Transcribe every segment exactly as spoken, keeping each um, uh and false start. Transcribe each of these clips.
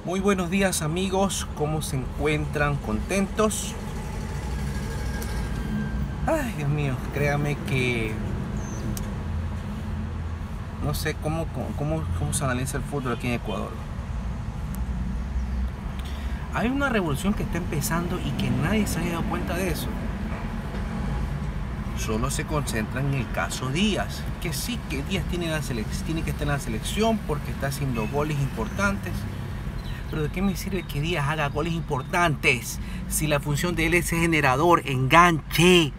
Muy buenos días amigos, ¿cómo se encuentran? ¿Contentos? Ay, Dios mío, créame que no sé cómo, cómo, cómo se analiza el fútbol aquí en Ecuador. Hay una revolución que está empezando y que nadie se ha dado cuenta de eso. Solo se concentran en el caso Díaz, que sí, que Díaz tiene, la tiene que estar en la selección porque está haciendo goles importantes. Pero ¿de qué me sirve que Díaz haga goles importantes si la función de él es generador, enganche?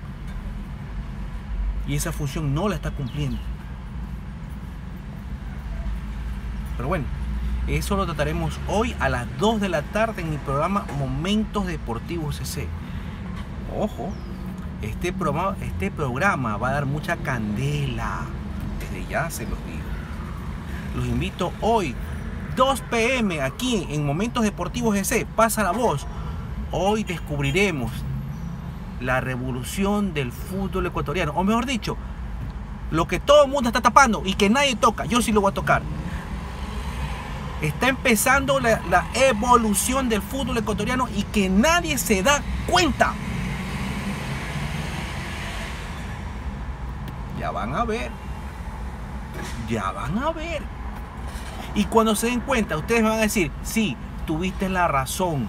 Y esa función no la está cumpliendo. Pero bueno, eso lo trataremos hoy a las dos de la tarde en mi programa Momentos Deportivos C C. Ojo, este programa, este programa va a dar mucha candela. Desde ya se los digo. Los invito hoy, dos pe eme, aquí en Momentos Deportivos G C. Pasa la voz. Hoy descubriremos la revolución del fútbol ecuatoriano. O mejor dicho, lo que todo el mundo está tapando y que nadie toca. Yo sí lo voy a tocar. Está empezando la, la evolución del fútbol ecuatoriano y que nadie se da cuenta. Ya van a ver. Ya van a ver. Y cuando se den cuenta, ustedes van a decir, sí, tuviste la razón.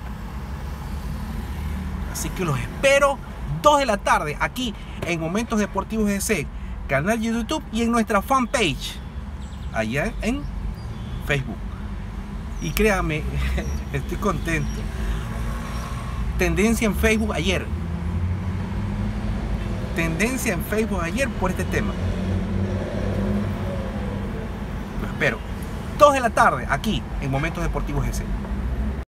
Así que los espero dos de la tarde aquí en Momentos Deportivos G C, canal de YouTube y en nuestra fanpage allá en Facebook. Y créanme, estoy contento. Tendencia en Facebook ayer. Tendencia en Facebook ayer por este tema. Lo espero. dos de la tarde aquí en Momentos Deportivos G C.